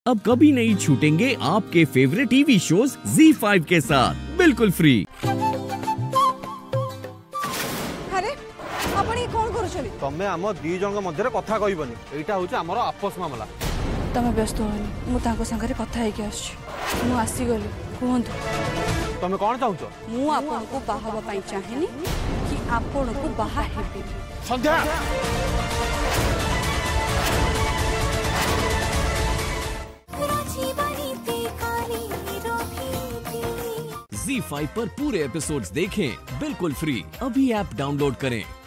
अब कभी नहीं छूटेंगे आपके फेवरेट टीवी शोज ZEE5 के साथ बिल्कुल फ्री। अरे आपण ये कौन करूछली? तमे हम दी जन मध्य कथा कहबनी, एटा होचे हमर आपस मामला। तमे व्यस्त होनी, मु ताको संगे कथा हे के आछि। मु आसी गली, कोहंतु तमे कोन चाहूछ? मु आपन को बाहाबा पई चाहेनी कि आपन को बाहा हेबी। संध्या ZEE5 पर पूरे एपिसोड्स देखें बिल्कुल फ्री। अभी ऐप डाउनलोड करें।